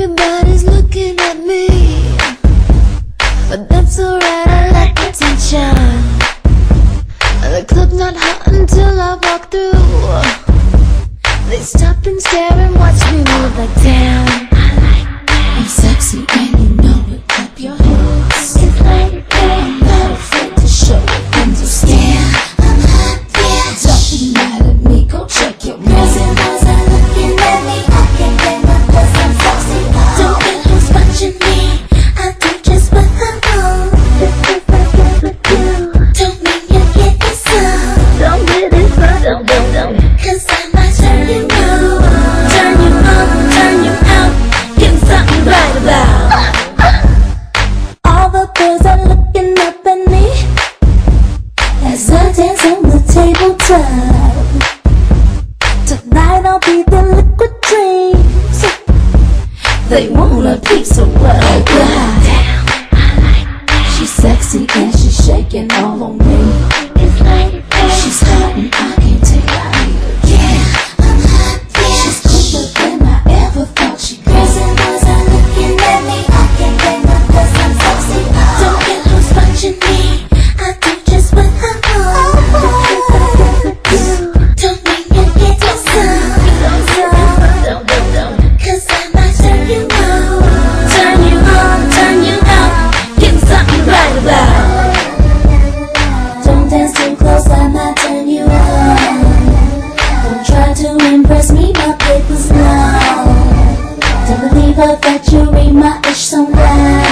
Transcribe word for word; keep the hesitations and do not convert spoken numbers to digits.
Everybody's looking at me, but that's alright, I like attention. The club's not hot until I walk through. They stop and stare and watch me move like damn. I like that. I'm sexy and you know it. Clap your hands. It's like that. I'm not afraid to show it. Understand? I'm hot, bitch. Don't be mad at me. Go check your mirror. Girls and boys are looking at me. I can't blame them 'cause I'm sexy. Don't get who's watching me. I do just what I want. If I get with you, don't mean you get this some. Don't get it some. Don't, don't, don't. 'Cause I might turn you on, turn you on, turn you out. Give me something right about. All the girls are looking up at me as I dance on the tabletop. Tonight I'll be the liquid dreams. They want a piece of what I got. Damn, I like that. She's sexy and she's shaking all on me. It's like that. She's hot and I can't take her either. Yeah, I'm hot, bitch. She's cooler than I ever thought she could. Girls and boys are looking at me. I can't blame them 'cause I'm sexy. Don't get who's watching me. I do just what I want. Don't make me get to some. 'Cause I might turn you on, turn you on, turn you out. Give me something right about. Don't dance too close, I might turn you on. Don't try to impress me, my paper's long. Don't believe I that you read my ish so well.